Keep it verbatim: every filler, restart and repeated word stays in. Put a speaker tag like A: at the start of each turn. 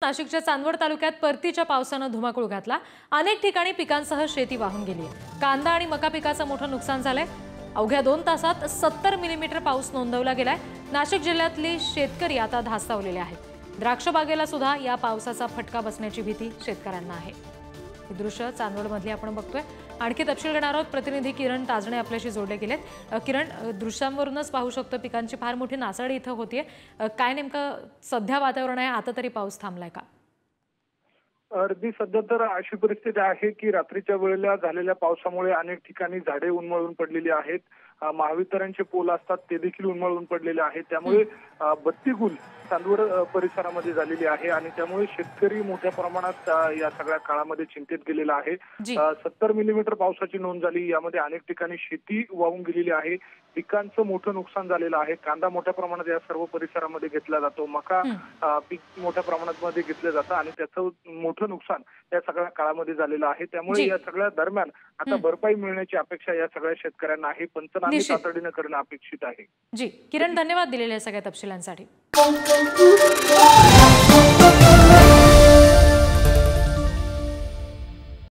A: नाशिकच्या चांदवड तालुक्यात परतीच्या पावसानं धुमाकूळ घातला। अनेक ठिकाणी पिकांसह शेती वाहून गेली आहे। कांदा आणि मका पिकाचं मोठं नुकसान झालंय। अवघ्या दोन तासात सत्तर मिलीमीटर पाऊस नोंदवला गेलाय। नाशिक जिल्ह्यातले शेतकरी आता धास्तावलेले आहेत। द्राक्ष बागेला सुद्धा या पावसाचा फटका बसण्याची भीती शेतकऱ्यांना आहे। हे दृश्य चांदवडमधली आपण बघतोय। आणखी तपशील घेणार आहोत। प्रतिनिधी किरण ताजणे आपल्याशी जोडले गेलेत। किरण, दृश्यांवरूनच पाहू शकतो पिकांची फार मोठी नासाडी इथं होतीये। काय नेमकं सध्या वातावरण आहे? आता तरी पाऊस थांबलाय का?
B: अगदी सध्या तर अशी परिस्थिती आहे की रात्रीच्या वेळेला झालेल्या पावसामुळे अनेक ठिकाणी झाडे उन्मळून पडलेली आहेत। महावितरणचे पोल असतात ते देखील उन्मळून पडलेले आहेत। त्यामुळे बत्तीगुल चांदवड परिसरामध्ये झालेली आहे आणि त्यामुळे शेतकरी मोठ्या प्रमाणात या सगळ्या काळामध्ये चिंतेत गेलेला आहे। सत्तर मिलीमीटर पावसाची नोंद झाली। यामध्ये अनेक ठिकाणी शेती वाहून गेलेली आहे। पिकांचं मोठं नुकसान झालेलं आहे। कांदा मोठ्या प्रमाणात या सर्व परिसरामध्ये घेतला जातो। मका पीक मोठ्या प्रमाणात मध्ये घेतलं जातं आणि त्याचं मोठं नुकसान या सगळ्या काळामध्ये झालेलं आहे। त्यामुळे या सगळ्या दरम्यान आता भरपाई मिळण्याची अपेक्षा या सगळ्या शेतकऱ्यांना आहे। पंचनामे तातडीने करणं अपेक्षित आहे।
A: जी किरण, धन्यवाद दिलेल्या सगळ्या तपशिलांसाठी।